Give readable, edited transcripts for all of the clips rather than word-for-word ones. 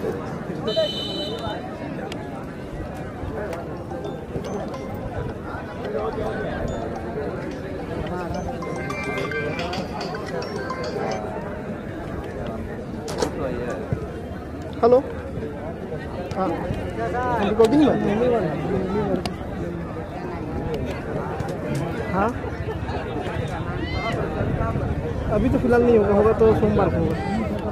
Hello, हाँ recording में। हाँ अभी तो फिलहाल नहीं होगा, होगा तो सोमवार को होगा।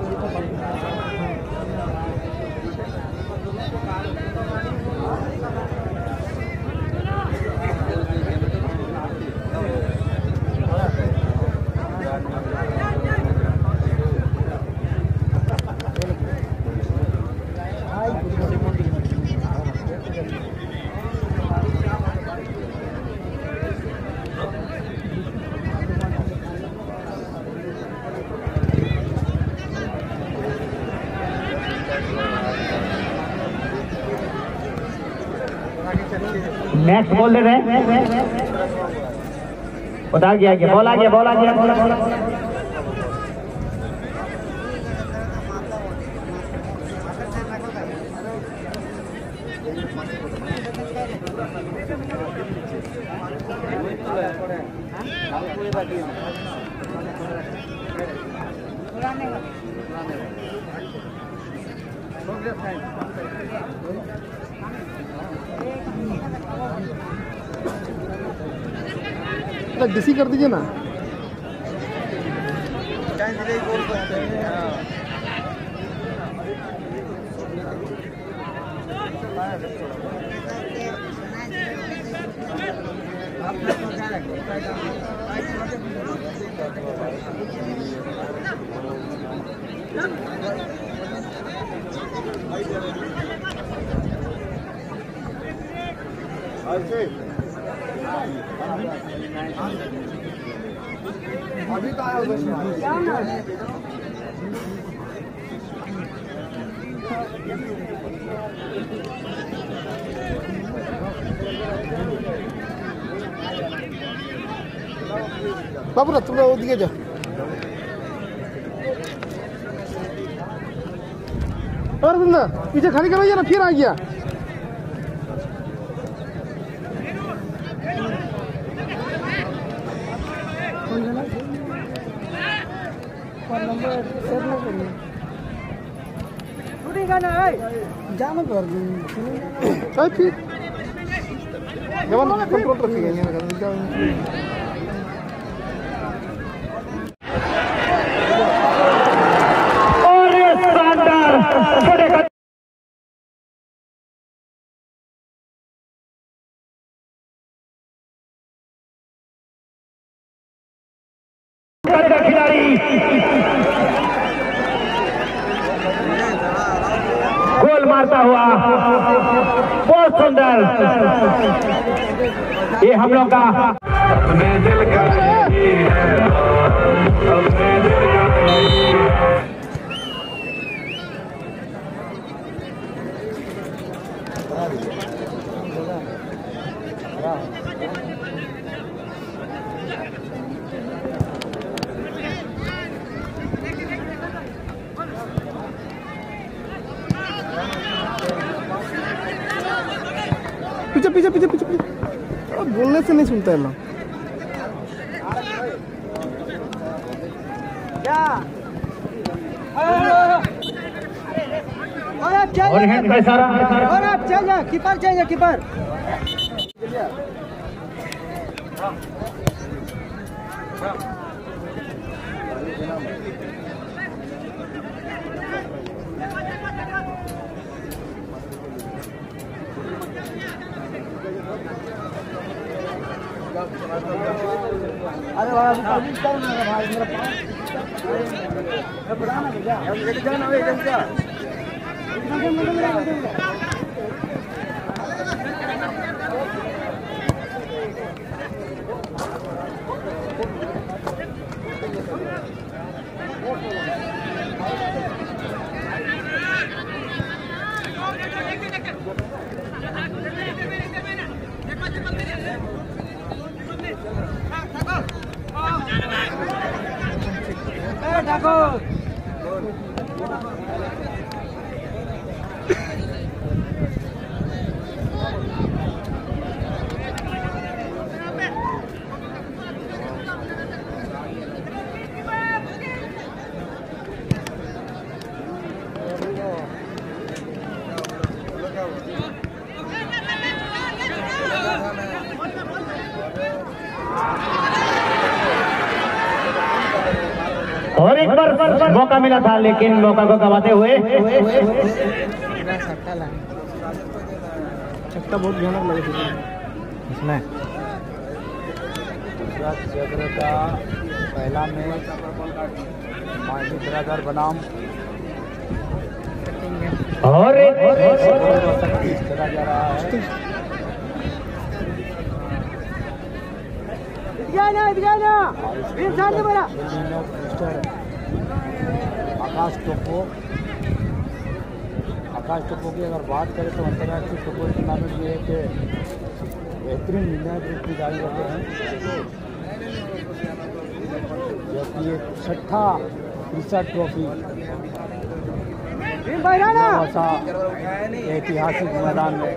नेक्स्ट बोल दे रहे बता गया कि बॉल आ गया बॉल आ गया बॉल आ गया। डीसी कर दीजिए ना। अभी तो आया बाबू ना तुम लोग दिए जाओ। और बंदा पीछे खाली करवाइए ना, फिर आ गया। जाना तो फिर कंट्रोल रखिएगा। खिलाड़ी गोल मारता हुआ बहुत सुंदर। ये हम लोग का अपने दिल का अपने दिल का। पीछे पीछे पीछे पीछे पीछे बोलने से नहीं सुनता है ना। और हेड कैसा रहा? और आप चेंज है, कीपर चेंज है, कीपर अरे भाई इस बार मौका मिला था लेकिन मौका को गंवाते हुए छक्का बहुत भयानक लगे थे इसमें। क्षेत्र का पहला मैच माही ब्रदर बनाम और चला जा रहा है। आकाश टोपो की अगर बात करें तो अंतर्राष्ट्रीय टोपो टूर्नामेंट में एक बेहतरीन निर्णायक की गाड़ी रखे हैं, जो कि एक 6ठा ईसा ट्रॉफी ऐतिहासिक मैदान में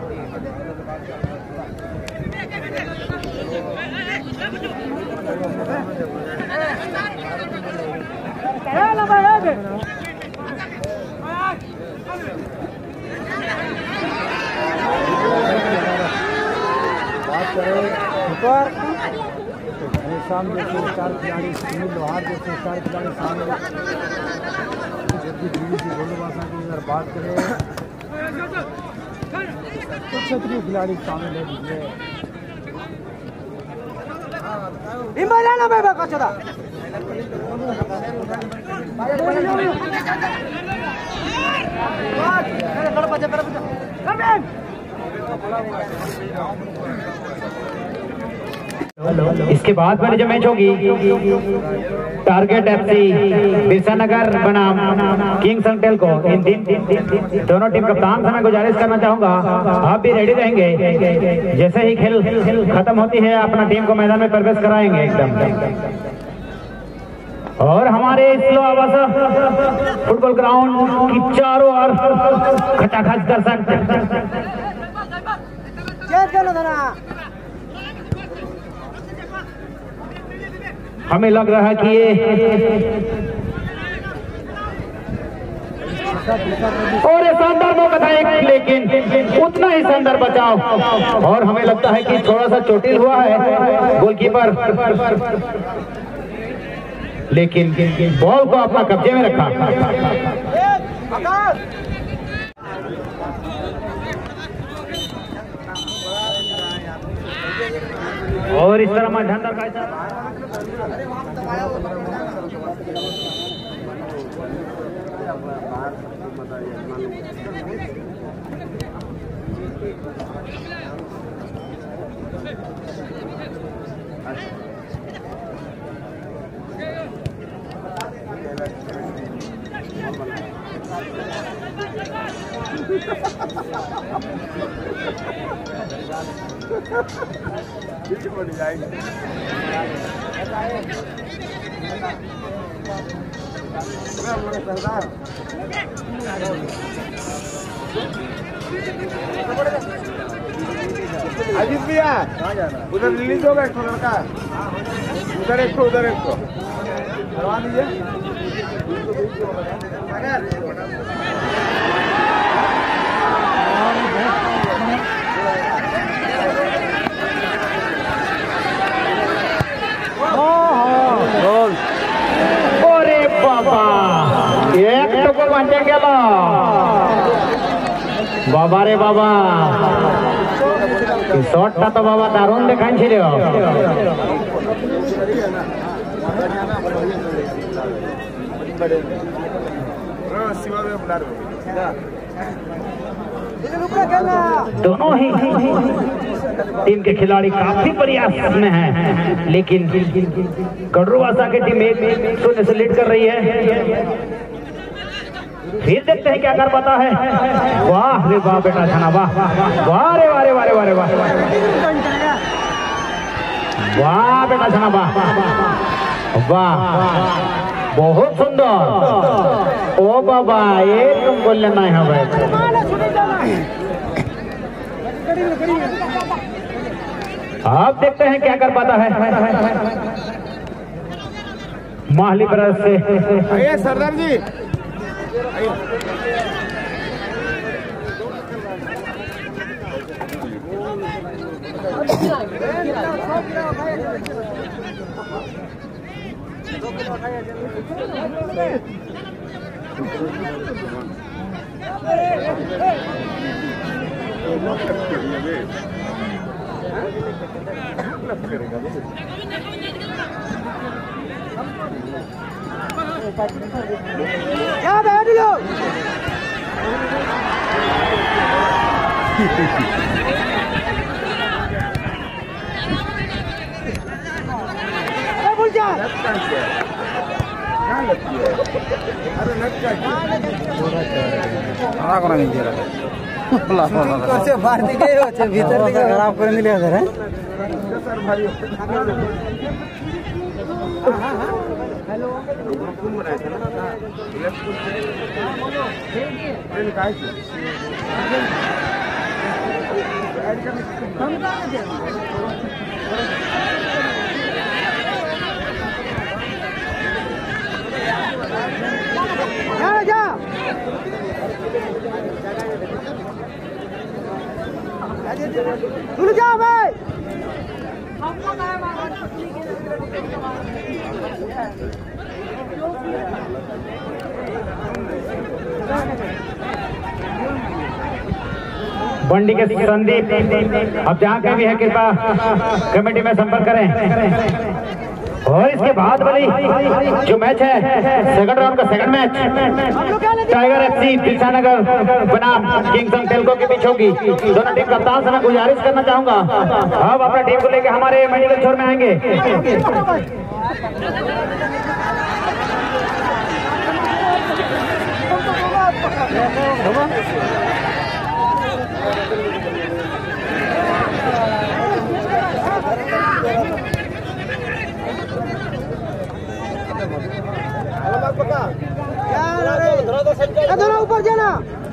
बात करें ऊपर शाम जैसे 4 खिलाड़ी, सुनील लोहार जैसे 4 खिलाड़ी शामिल, जबकि गोलूबासा की अगर बात करें तो क्षेत्रीय खिलाड़ी शामिल है जिसमें इसके बाद वाली जो मैच होगी टारगेट FC बिरसा नगर बनाम किंग्स संगटेल को, इन दोनों टीम कप्तान से मैं गुजारिश करना चाहूंगा आप भी रेडी रहेंगे। जैसे ही खेल खत्म होती है अपना टीम को मैदान में प्रवेश कराएंगे एकदम। और हमारे स्लो आवास फुटबॉल ग्राउंड की चारों ओर खचाखच दर्शक, हमें लग रहा है कि ये और ये शानदार मौका था एक, लेकिन उतना ही शानदार बचाव और हमें लगता है कि थोड़ा सा चोटिल हुआ है गोलकीपर, लेकिन बॉल को अपना कब्जे में रखा। और इस तरह मैं झंडा का अजीत भैया उधर रिलीज होगा एक लड़का, उधर एक को करवा दीजिए। अरे बाबा एक टोको वांचे गेला बाबा रे बाबा, शॉटটা তো বাবা দারুণ দেখাচ্ছিল। दोनों ही टीम के खिलाड़ी काफी प्रयास में हैं, लेकिन गढ़वासा की टीम 1-0 से लीड कर रही है। फिर देखते हैं क्या कर पाता है। वाह रे वाह बेटा छाना, वाह वाह रे वाह रे वाह रे वाह रे वाह वाह बेटा छाना, वाह वाह बहुत सुंदर। ओ बाबा एक तुम बोलने नहीं है। आप देखते हैं क्या कर पाता है माहली ब्रदर्स से। सरदार जी क्या बैठ लो अरे बोल जा भीतर खराब कर दिया सर हेलो जा भाई बंडी के संदीप अब जहाँ कहीं भी है कृपा कमेटी में संपर्क करें। और इसके बाद वाली जो मैच है सेकंड राउंड का second match tiger FC Birsanagar बनाम किंगसन टेल्को के बीच होगी। दोनों टीम कप्तान से मैं गुजारिश करना चाहूंगा अब अपना टीम को लेकर हमारे मेडिकल छोर में आएंगे। दोनों ऊपर जाना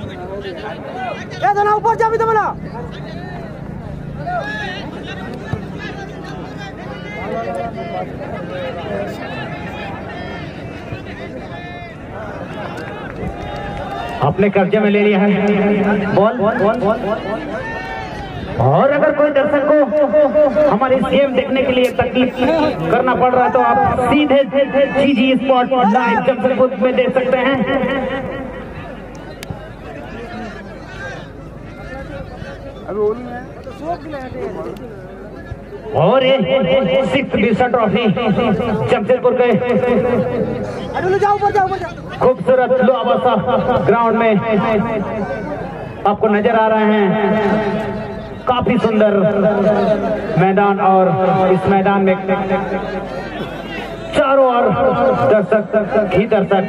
दोनों ऊपर जा भी तो बोला अपने कब्जे में ले लिया है बॉल। और अगर कोई दर्शक को हमारे इस गेम देखने के लिए तकलीफ करना पड़ रहा है तो आप सीधे जीजी स्पॉट लाइव जमशेदपुर में देख सकते हैं। और ये 6th बिरसा ट्रॉफी जमशेदपुर के खूबसूरत लोहावासा ग्राउंड में आपको नजर आ रहे हैं। काफी सुंदर मैदान और इस मैदान में चारों ओर दर्शक ही दर्शक।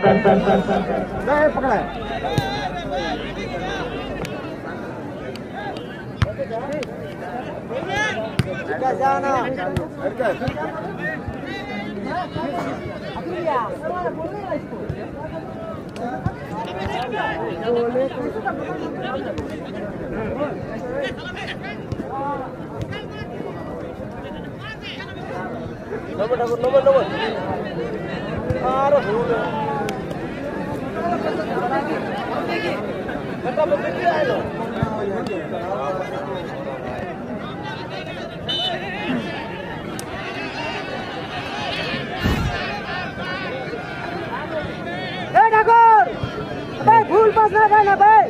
ठाकुर भाई फूल पास ना भाई ना भाई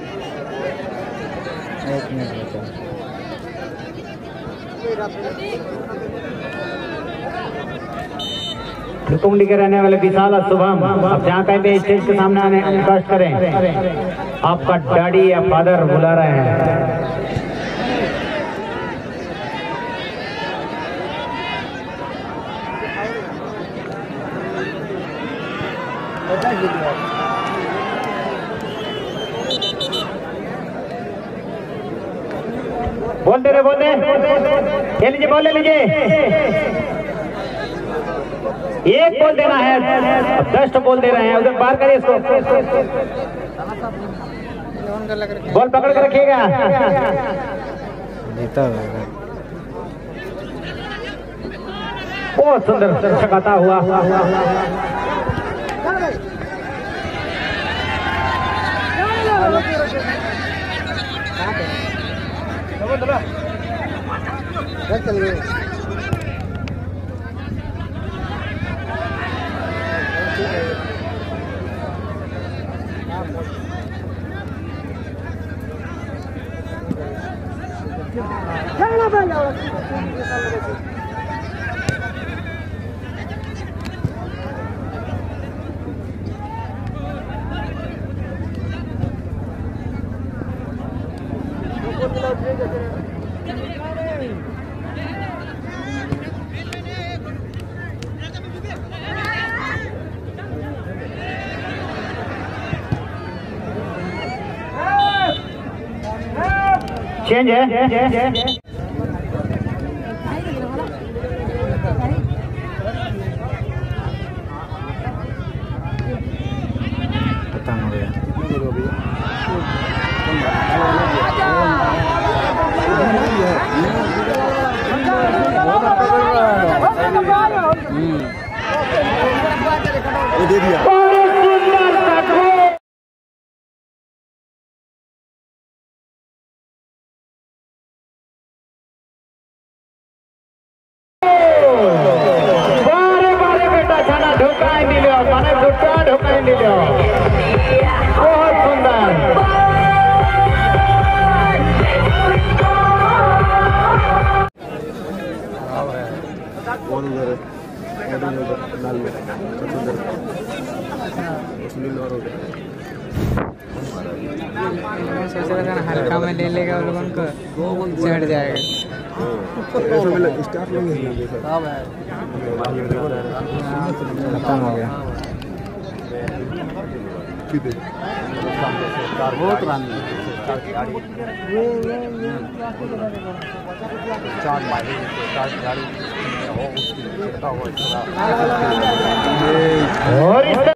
लुकुंडी के रहने वाले विशाल शुभम अब जहाँ कहीं भी स्टेज के सामने आने कष्ट करें। आपका डैडी या फादर बुला रहे हैं। बोल दे ले लीजिए बॉल ले लीजिए। एक बॉल देना है 10 बॉल दे रहे हैं उधर पार करिए इसको। बॉल पकड़ कर रखिएगा। बहुत सुंदर छकाता हुआ चेंज है। खत्म हो गया। दे दिया। बहुत सुंदर। सोच रहा था ना हल्का में ले लेगा वो लोगों को चढ़ जाएगा। खत्म हो गया। बहुत रन चार माइलेज चार खिलाड़ी और